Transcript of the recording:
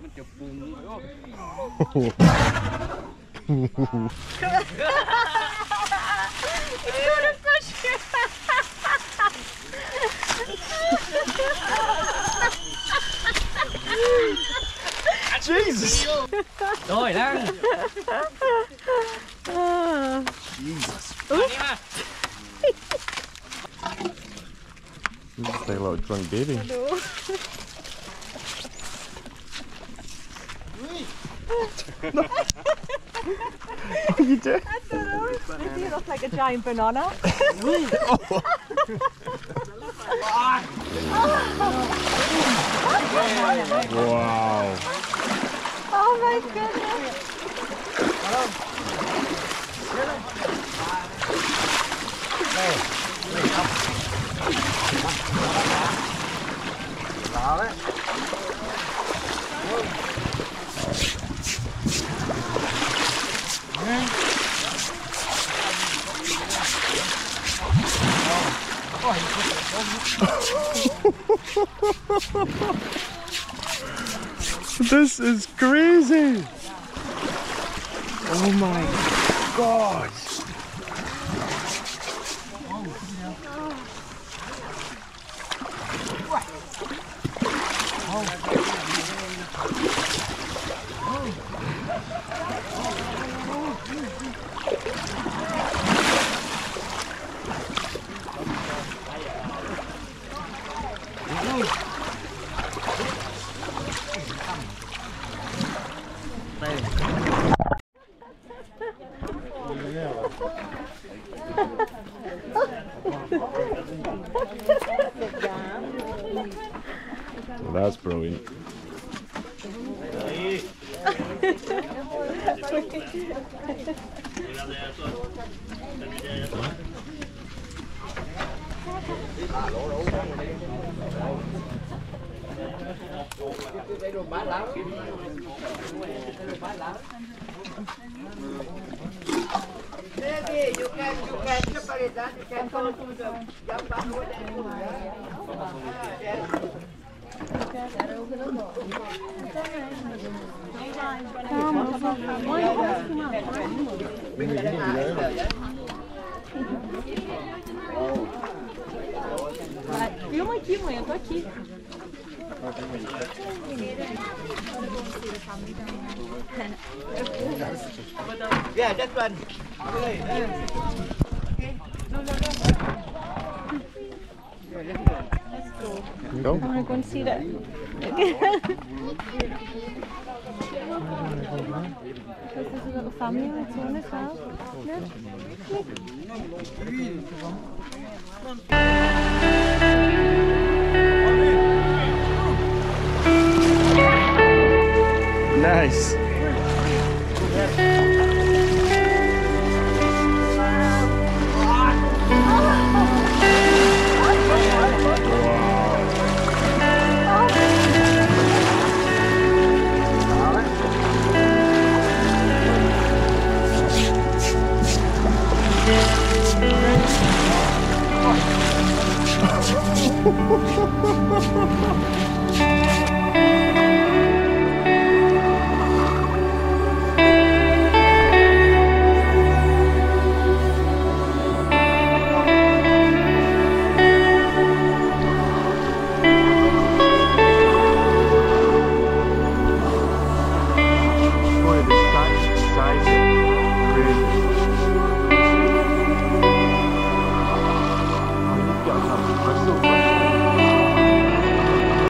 มันจะฟุ้งโอ้ Jesus! Rồi đang. Jesus. Đi mà. You look like a little drunk baby. What are you doing? I don't know. Does he look like a giant banana? Wow. Oh my goodness. This is crazy. Oh my God. Well, that's brilliant. Maybe you can separate that. You can go to the jump and go Filma aqui, mãe, eu tô aqui. Yeah, that one. Go. I want to go and see that. There's a little family that's on as well. Nice. Crystal.